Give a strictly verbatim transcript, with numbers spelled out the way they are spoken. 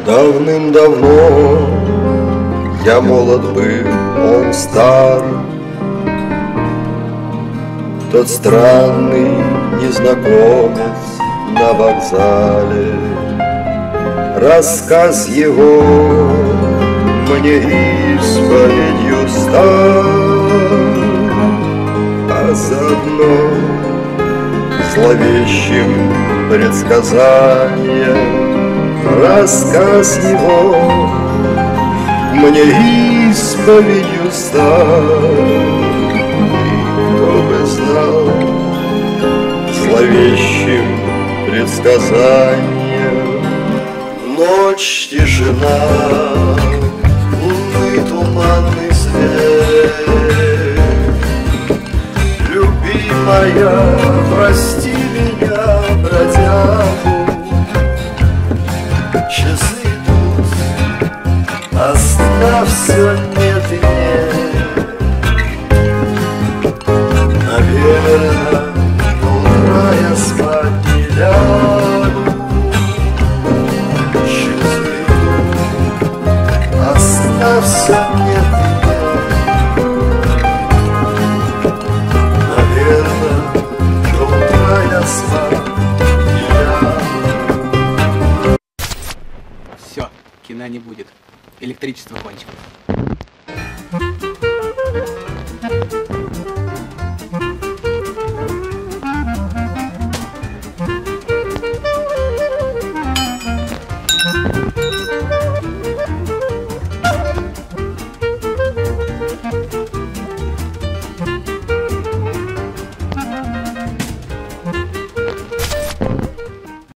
Давным-давно я молод был, он стар. Тот странный незнакомец на вокзале, рассказ его мне исповедью стал, а заодно зловещим предсказанием рассказ его мне исповедью стал. И кто бы знал зловещим предсказанием: ночь, тишина, лунный туманный свет. Любимая, прости меня, бродягу. Часы идут, а сна все нет и нет. Наверное, до утра я спать не лягу. Часы идут, а сна все нет и нет. Наверное, до утра я спать не лягу. Все, кино не будет. Электричество кончилось.